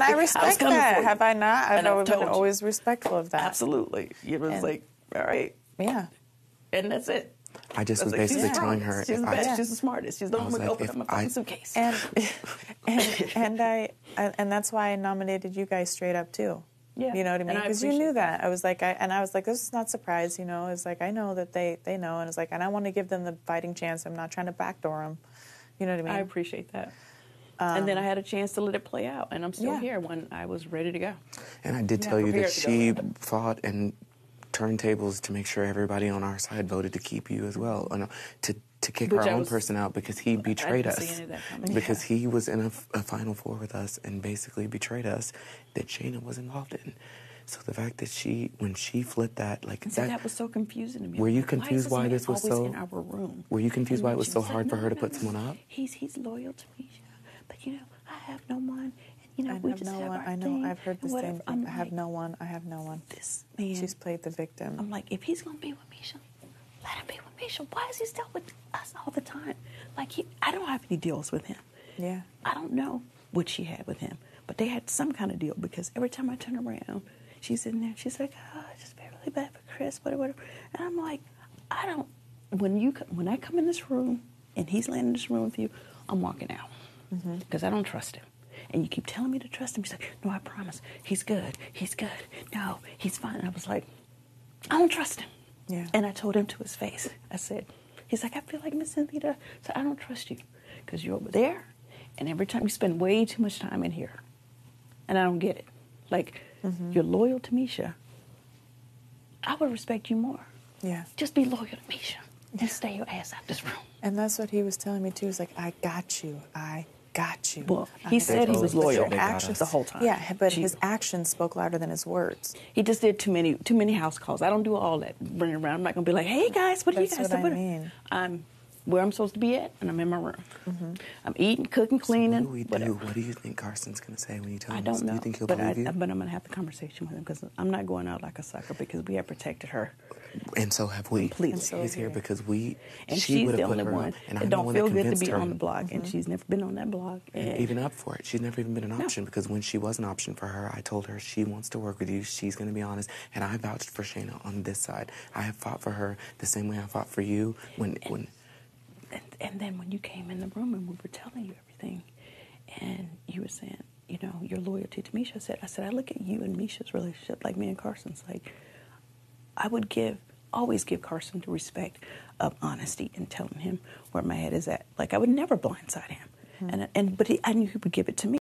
I respect that. Have I not? I've always been always respectful of that. Absolutely. It was like, all right. Yeah. And that's it. I just was basically telling her, she's the best. She's the smartest. She's the one who opened up my fucking suitcase. And that's why I nominated you guys straight up too. Yeah. You know what I mean? Because you knew that. I was like, this is not surprise. You know, it's like I know that they know, and it's like, and I want to give them the fighting chance. I'm not trying to backdoor them. You know what I mean? I appreciate that. And then I had a chance to let it play out, and I'm still here when I was ready to go. And I did tell you that she fought and turntables to make sure everybody on our side voted to keep you as well, to kick our own person out because he betrayed us. Because he was in a Final Four with us and basically betrayed us that Shanna was involved in. So the fact that when she flipped that, like that was so confusing to me. Were you confused why this was so? In our room? Were you confused why it was so hard for her to put someone up? He's loyal to Miesha, but I have no one. We just have our I know. thing, I've heard the same thing. I have no one. This man. She's played the victim. I'm like, if he's gonna be with Miesha, let him be with Miesha. Why is he still with us all the time? Like I don't have any deals with him. Yeah. I don't know what she had with him, but they had some kind of deal because every time I turn around, she's in there. She's like, oh, I just feel really bad for Chris, whatever. And I'm like, I don't. When I come in this room and he's laying in this room with you, I'm walking out because I don't trust him. And you keep telling me to trust him. He's like, no, I promise. He's good. He's good. No, he's fine. And I was like, I don't trust him. Yeah. And I told him to his face. I said, he's like, I feel like Miss Cynthia. So I don't trust you because you're over there. And every time you spend way too much time in here. And I don't get it. Like, you're loyal to Miesha. I would respect you more. Yeah. Just be loyal to Miesha and stay your ass out this room. And that's what he was telling me too. He's like, I got you. I got you. Well, he said he was loyal. Actions the whole time. Yeah, but his actions spoke louder than his words. He just did too many house calls. I don't do all that running around. I'm not going to be like, hey guys, what do you guys do? That's what I mean. I'm where I'm supposed to be at, and I'm in my room. I'm eating, cooking, cleaning. So what do we do? What do you think Carson's going to say when you tell him? I don't know. Do you think he'll believe you? But I'm going to have the conversation with him because I'm not going out like a sucker because we have protected her. And so have we. Completely. And so he's here because we. And she's the only one that don't feel good to be on the block, and she's never been on that block. And even up for it. She's never even been an option because when she was an option for her, I told her she wants to work with you. She's going to be honest. And I vouched for Shanna on this side. I have fought for her the same way I fought for you And then when you came in the room and we were telling you everything, and you were saying, your loyalty to Miesha, I said, I look at you and Miesha's relationship like me and Carson's. Like, I would always give Carson the respect of honesty and telling him where my head is at. Like, I would never blindside him. But I knew he would give it to me.